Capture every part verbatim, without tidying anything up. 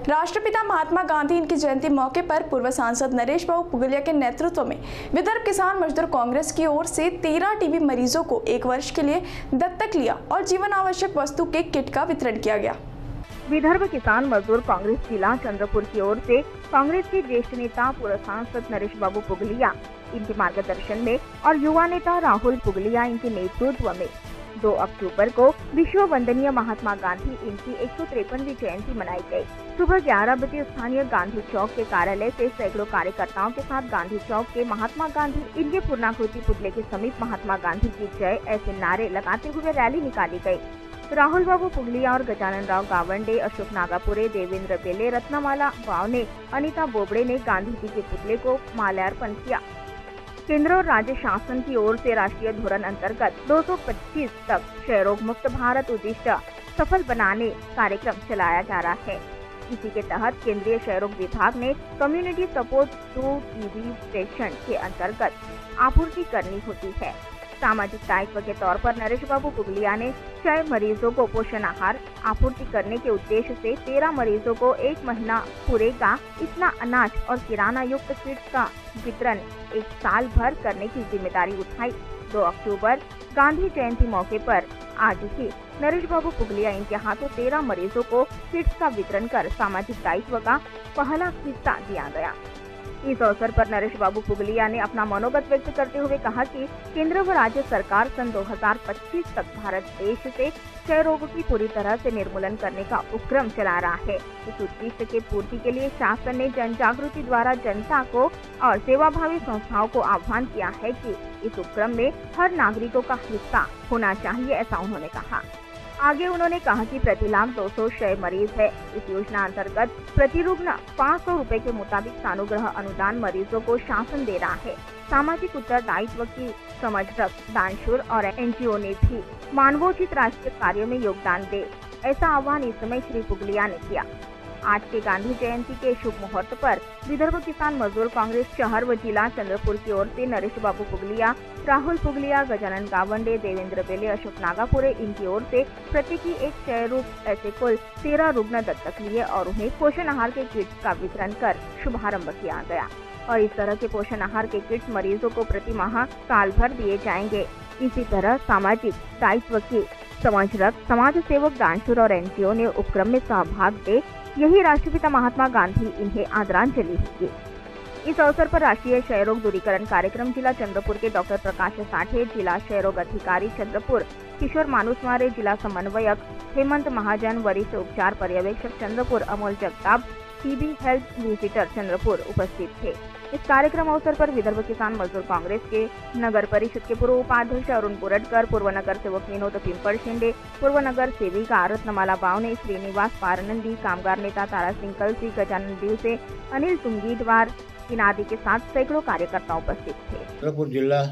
राष्ट्रपिता महात्मा गांधी इनकी जयंती मौके पर पूर्व सांसद नरेश बाबू पुगलिया के नेतृत्व में विदर्भ किसान मजदूर कांग्रेस की ओर से तेरह टीबी मरीजों को एक वर्ष के लिए दत्तक लिया और जीवन आवश्यक वस्तु के किट का वितरण किया गया। विदर्भ किसान मजदूर कांग्रेस जिला चंद्रपुर की ओर से कांग्रेस के ज्येष्ठ नेता पूर्व सांसद नरेश बाबू पुगलिया इनके मार्गदर्शन में और युवा नेता राहुल पुगलिया इनके नेतृत्व में दो अक्टूबर को विश्व वंदनीय महात्मा गांधी इनकी एक सौ तिरपनवीं जयंती मनाई गई। सुबह ग्यारह बजे स्थानीय गांधी चौक के कार्यालय से सैकड़ों कार्यकर्ताओं के साथ गांधी चौक के महात्मा गांधी इनके पूर्णाकृति पुतले के समीप महात्मा गांधी की जय ऐसे नारे लगाते हुए रैली निकाली गई। राहुल बाबू पुगलिया और गजानन राव गावंडे, अशोक नागापुरे, देवेंद्र बेले, रत्नमाला बावने, अनिता बोबड़े ने गांधी जी के पुतले को माल्यार्पण किया। केंद्र और राज्य शासन की ओर से राष्ट्रीय धोरण अंतर्गत दो सौ पच्चीस तक क्षय रोग मुक्त भारत उद्दिष्ट सफल बनाने कार्यक्रम चलाया जा रहा है। इसी के तहत केंद्रीय क्षय रोग विभाग ने community support to TB patient के अंतर्गत आपूर्ति करनी होती है। सामाजिक दायित्व के तौर पर नरेश बाबू पुगलिया ने क्षय मरीजों को पोषण आहार आपूर्ति करने के उद्देश्य से तेरह मरीजों को एक महीना पूरेगा इतना अनाज और किराना युक्त किट का वितरण एक साल भर करने की जिम्मेदारी उठाई। दो अक्टूबर गांधी जयंती मौके पर आज ही नरेश बाबू पुगलिया इनके हाथों तेरह मरीजों को किट्स का वितरण कर सामाजिक दायित्व का पहला हिस्सा दिया गया। इस अवसर पर नरेश बाबू पुगलिया ने अपना मनोगत व्यक्त करते हुए कहा कि केंद्र व राज्य सरकार सन दो हज़ार पच्चीस तक भारत देश से क्षय रोग की पूरी तरह से निर्मूलन करने का उपक्रम चला रहा है। इस उद्देश्य के पूर्ति के लिए शासन ने जन जागृति द्वारा जनता को और सेवाभावी संस्थाओं को आह्वान किया है कि इस उपक्रम में हर नागरिकों का हिस्सा होना चाहिए, ऐसा उन्होंने कहा। आगे उन्होंने कहा कि प्रति लाख दो सौ क्षय मरीज है। इस योजना अंतर्गत प्रति रुग्ण पाँच सौ रुपए के मुताबिक सानुग्रह अनुदान मरीजों को शासन दे रहा है। सामाजिक उत्तरदायित्व की समझ रख दानशूर और एनजीओ ने भी मानवोचित राष्ट्रीय कार्यों में योगदान दे, ऐसा आह्वान इस समय श्री पुगलिया ने किया। आज के गांधी जयंती के शुभ मुहूर्त पर विदर्भ किसान मजदूर कांग्रेस शहर व जिला चंद्रपुर की ओर से नरेश बाबू पुगलिया, राहुल पुगलिया, गजानन गावंडे, देवेंद्र बेले, अशोक नागापुरे इनकी ओर से प्रत्येकी एक क्षय रोग ऐसे कुल तेरह रुग्ण दत्तक लिए और उन्हें पोषण आहार के किट्स का वितरण कर शुभारंभ किया गया। और इस तरह के पोषण आहार के किट्स मरीजों को प्रति माह साल भर दिए जाएंगे। इसी तरह सामाजिक दायित्व की समझ रख समाज सेवक दानशूर और एनजीओ ने उपक्रम में सहभाग दे, यही राष्ट्रपिता महात्मा गांधी इन्हें आदरांजलि होगी। इस अवसर पर राष्ट्रीय क्षय रोग दूरीकरण कार्यक्रम जिला चंद्रपुर के डॉक्टर प्रकाश साठे, जिला क्षय रोग अधिकारी चंद्रपुर किशोर मानुसवारे, जिला समन्वयक हेमंत महाजन, वरिष्ठ उपचार पर्यवेक्षक Chandrapur Amol Jagtap, TB health visitor Chandrapur उपस्थित थे। इस कार्यक्रम अवसर पर विदर्भ किसान मजदूर कांग्रेस के नगर परिषद के पूर्व उपाध्यक्ष अरुण बुरडकर, पूर्व नगर सेवक विनोद पिंपल शिंदे, पूर्व नगर सेविका रत्नमाला बावने, श्रीनिवास पारनंदी, कामगार नेता तारा सिंह कलसी, गजानन दिवसे, अनिल तुंगीडवार इनादि के साथ सैकड़ों कार्यकर्ता उपस्थित थे। चंद्रपुर जिला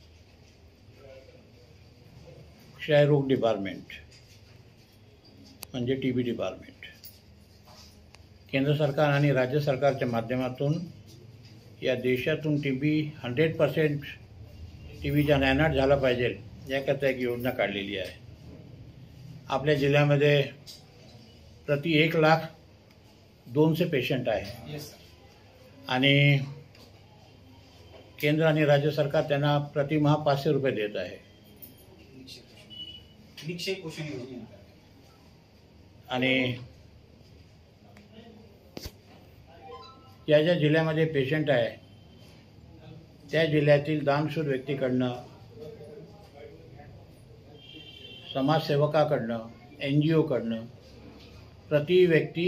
क्षय रोग डिपार्टमेंट म्हणजे टीबी डिपार्टमेंट केंद्र सरकार आणि राज्य सरकारच्या माध्यमातून या देशातून टीबी हंड्रेड पर्सेंट टीबीचा नायनाट झाला पाहिजे याकरता एक योजना काढलेली आहे। आपल्या जिल्ह्यामध्ये प्रति एक लाख दोनशे पेशंट आहे आणि केंद्र आणि राज्य सरकार त्यांना प्रतिमाह पाचशे रुपये देत आहे। आणि या ज्या जिल्ह्यामध्ये पेशंट आहे त्या जिल्ह्यातील दानशूर व्यक्तीकडनं, समाजसेवकाकडनं, एन जी ओकडनं प्रति व्यक्ती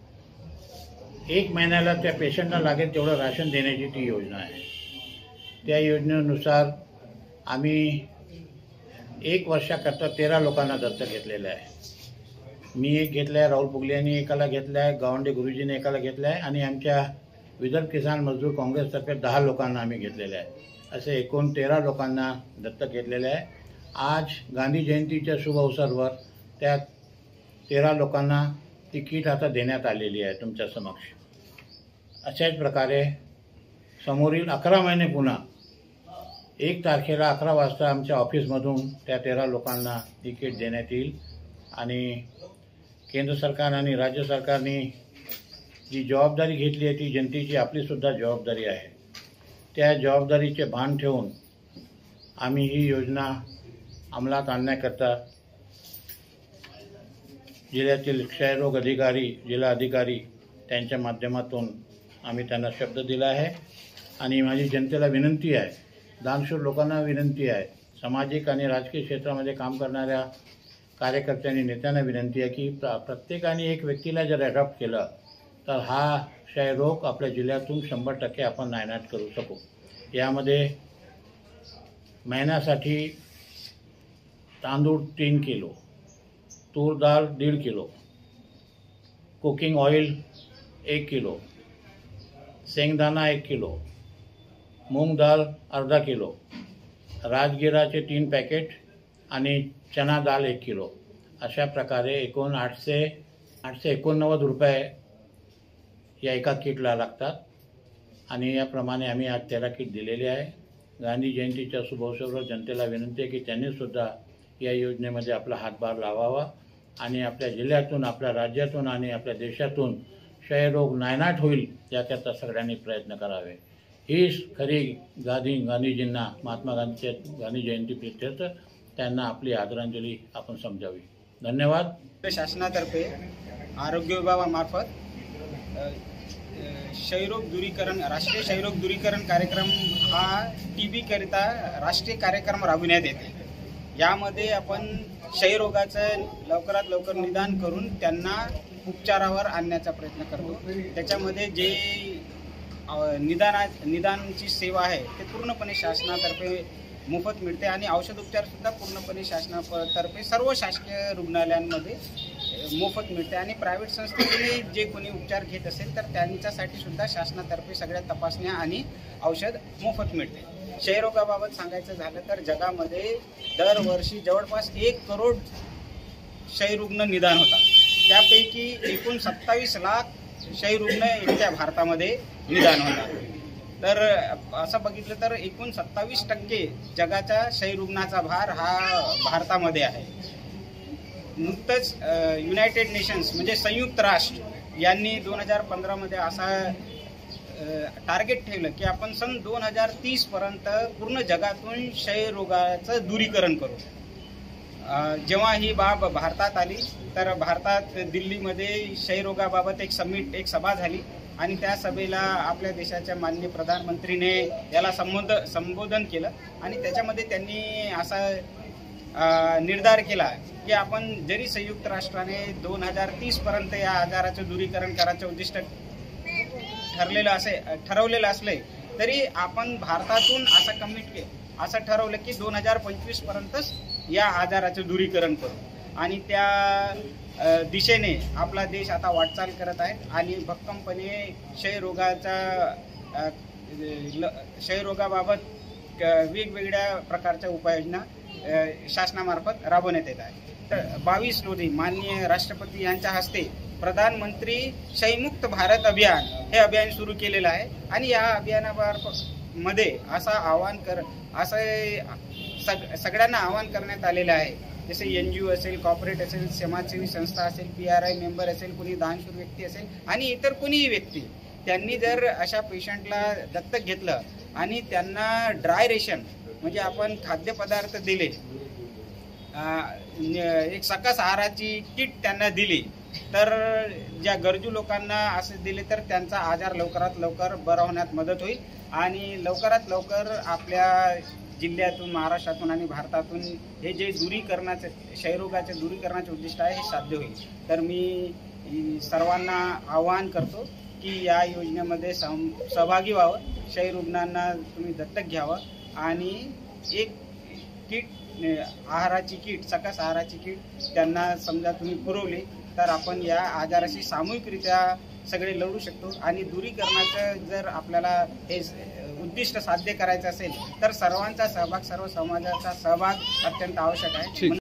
एक महिन्याला त्या पेशंटला लागेल तेवढं राशन देण्याची ती योजना आहे। त्या योजनेनुसार आम्ही एक वर्षाकरता तेरा लोकांना दत्तक घेतलेलं आहे। मी एक घेतलं आहे, राहुल पुगलियांनी एकाला घेतलं आहे, गावंडे गुरुजीने एकाला घेतलं आहे आणि आमच्या विदर्भ किसान मजदूर काँग्रेसतर्फे दहा लोकांना आम्ही घेतलेले आहे। असे एकूण तेरा लोकांना दत्तक घेतलेले आहे। आज गांधी जयंतीच्या शुभ अवसरावर त्या तेरा लोकांना ती किट आता देण्यात आलेली आहे तुमच्या समक्ष। अशाच प्रकारे समोरील अकरा महिने पुन्हा एक तारखेला अकरा वाजता आमच्या ऑफिसमधून त्या तेरा लोकांना ती किट देण्यात येईल आणि केंद्र सरकार आणि राज्य सरकारने जी जबाबदारी घेतली आहे ती जनतेची आपलीसुद्धा जबाबदारी आहे. त्या जबाबदारीचे भान ठेवून आम्ही ही योजना अंमलात आणण्याकरता जिल्ह्यातील क्षयरोग अधिकारी, जिल्हा अधिकारी त्यांच्या माध्यमातून आम्ही त्यांना शब्द दिला आहे. आणि माझी जनतेला विनंती आहे, दानशूर लोकांना विनंती आहे, सामाजिक आणि राजकीय क्षेत्रामध्ये काम करणाऱ्या कार्यकर्त्यांनी, नेत्यांना विनंती आहे की प्र प्रत्येकाने एक व्यक्तीला जर अडॉप्ट केलं तर हा क्षयरोग आपल्या जिल्ह्यातून शंभर टक्के आपण नायनाट करू शकू. यामध्ये महिन्यासाठी तांदूळ तीन किलो, तूर डाळ दीड किलो, कुकिंग ऑइल एक किलो, शेंगदाणा एक किलो, मूग डाळ अर्धा किलो, राजगिराचे तीन पॅकेट आणि चना डाळ एक किलो, अशा प्रकारे एकूण आठशे आठशे एकोणनव्वद रुपये या एका किटला लागतात. आणि याप्रमाणे आम्ही आज तेरा किट दिलेले आहे. गांधी जयंतीच्या शुभअवसरावर जनतेला विनंती आहे की त्यांनीसुद्धा या योजनेमध्ये आपला हातभार लावावा आणि आपल्या जिल्ह्यातून, आपल्या राज्यातून आणि आपल्या देशातून क्षयरोग नायनाट होईल याकरता सगळ्यांनी प्रयत्न करावे. हीच खरी गांधी गांधीजींना, महात्मा गांधीच्या गांधी जयंती प्रित्यर्थ त्यांना आपली आदरांजली आपण समजावी. धन्यवाद. शासनातर्फे आरोग्य विभागामार्फत क्षयरोग दूरीकरण राष्ट्रीय क्षयरोग दूरीकरण कार्यक्रम हा टी बी करिता राष्ट्रीय कार्यक्रम राबविण्यात येते. यामध्ये आपण क्षयरोगाचं लवकरात लवकर निदान करून त्यांना उपचारावर आणण्याचा प्रयत्न करतो. त्याच्यामध्ये जे निदाना निदानची सेवा आहे ते पूर्णपणे शासनातर्फे मोफत मिळते आणि औषध उपचारसुद्धा पूर्णपणे शासनातर्फे सर्व शासकीय रुग्णालयांमध्ये मोफत मिळते. आणि प्रायव्हेट संस्थेने जे कोणी उपचार घेत असेल तर त्यांच्यासाठी सुद्धा शासनातर्फे सगळ्या तपासण्या आणि औषध मोफत मिळते. क्षयरोगाबाबत सांगायचं झालं तर जगामध्ये दरवर्षी जवळपास एक करोड क्षयरुग्ण निदान होतात. त्यापैकी एकूण सत्तावीस लाख क्षयरुग्ण एकट्या भारतामध्ये निदान होतात. तर असं बघितलं तर एकूण सत्तावीस टक्के जगाच्या क्षयरुग्णाचा भार हा भारतामध्ये आहे. नुकतंच युनायटेड नेशन्स म्हणजे संयुक्त राष्ट्र यांनी दोन हजार पंधरामध्ये असा टार्गेट ठेवलं की आपण सन दोन हजार तीसपर्यंत पूर्ण जगातून क्षयरोगाचं दूरीकरण करू. जेव्हा ही बाब भारतात आली तर भारतात दिल्लीमध्ये क्षयरोगाबाबत एक समिट एक सभा झाली आणि त्या सभेला आपल्या देशाच्या माननीय प्रधानमंत्रीने याला संबोध संबोधन केलं आणि त्याच्यामध्ये त्यांनी असा निर्धार केला की आपण जरी संयुक्त राष्ट्राने दोन हजार तीसपर्यंत या आजाराचं दूरीकरण करायचं उद्दिष्ट ठरलेलं असे ठरवलेलं असले तरी आपण भारतातून असं कमिट असं ठरवलं की दोन हजार पंचवीस पर्यंतच या आजाराचं दूरीकरण करू. आणि त्या दिशेने आपला देश आता वाटचाल करत आहे आणि भक्कमपणे क्षयरोगाचा क्षयरोगाबाबत वेगवेगळ्या प्रकारच्या उपाययोजना शासनामार्फत राबवण्यात येत आहे. तर बावीस रोजी माननीय राष्ट्रपती यांच्या हस्ते प्रधानमंत्री क्षयमुक्त भारत अभियान हे अभियान सुरू केलेलं आहे आणि या अभियानामार्फत मध्ये असं आवाहन कर असं सग सगळ्यांना आवाहन करण्यात आलेलं आहे. जसे एन जी ओ असेल, कॉर्पोरेट असेल, समाजसेवी संस्था असेल, पी आर आय मेंबर असेल, कोणी दानशूर व्यक्ती असेल आणि इतर कोणीही व्यक्ती त्यांनी जर अशा पेशंटला दत्तक घेतलं आणि त्यांना ड्राय रेशन म्हणजे आपण खाद्यपदार्थ दिले, एक सकस आहाराची किट त्यांना दिली तर ज्या गरजू लोकांना असे दिले तर त्यांचा आजार लवकरात लवकर बरा होण्यात मदत होईल आणि लवकरात लवकर आपल्या जिल्ह्यातून, महाराष्ट्रातून आणि भारतातून हे जे दूरीकरणाचे क्षयरोगाचे दूरीकरणाचे उद्दिष्ट आहे हे साध्य होईल. तर मी सर्वांना आवाहन करतो की या योजनेमध्ये सहभागी व्हावं, क्षयरुग्णांना तुम्ही दत्तक घ्यावं आणि एक किट आहाराची किट, सकस आहाराची किट त्यांना समजा तुम्ही पुरवली तर आपण या आजाराशी सामूहिकरित्या सगळे लढू शकतो. आणि दूरीकरणाचं जर आपल्याला हे उद्दिष्ट साध्य करायचं असेल तर सर्वांचा सहभाग, सर्व समाजाचा सहभाग अत्यंत आवश्यक आहे.